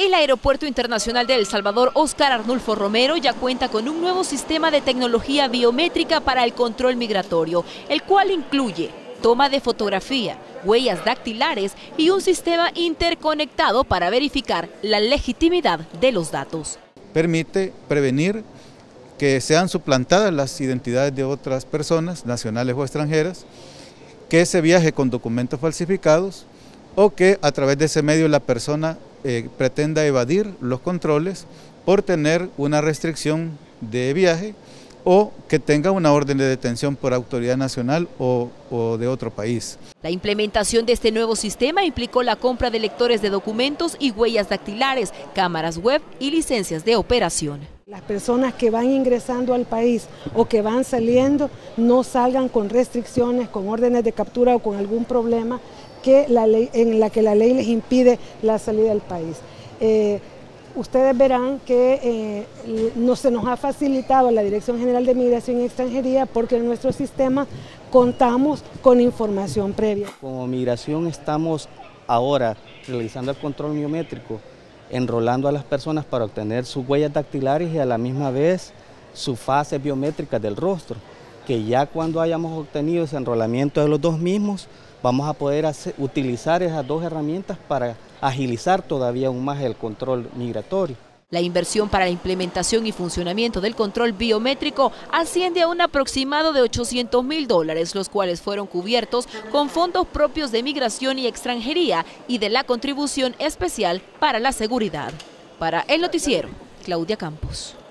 El Aeropuerto Internacional de El Salvador Óscar Arnulfo Romero ya cuenta con un nuevo sistema de tecnología biométrica para el control migratorio, el cual incluye toma de fotografía, huellas dactilares y un sistema interconectado para verificar la legitimidad de los datos. Permite prevenir que sean suplantadas las identidades de otras personas, nacionales o extranjeras, que se viaje con documentos falsificados o que a través de ese medio la persona pretenda evadir los controles por tener una restricción de viaje o que tenga una orden de detención por autoridad nacional o de otro país. La implementación de este nuevo sistema implicó la compra de lectores de documentos y huellas dactilares, cámaras web y licencias de operación. Las personas que van ingresando al país o que van saliendo no salgan con restricciones, con órdenes de captura o con algún problema en la que la ley les impide la salida del país. Ustedes verán que se nos ha facilitado la Dirección General de Migración y Extranjería porque en nuestro sistema contamos con información previa. Como Migración estamos ahora realizando el control biométrico, enrolando a las personas para obtener sus huellas dactilares y a la misma vez sus fases biométricas del rostro, que ya cuando hayamos obtenido ese enrolamiento de los dos mismos, vamos a poder utilizar esas dos herramientas para agilizar todavía aún más el control migratorio. La inversión para la implementación y funcionamiento del control biométrico asciende a un aproximado de $800.000, los cuales fueron cubiertos con fondos propios de Migración y Extranjería y de la Contribución Especial para la Seguridad. Para El Noticiero, Claudia Campos.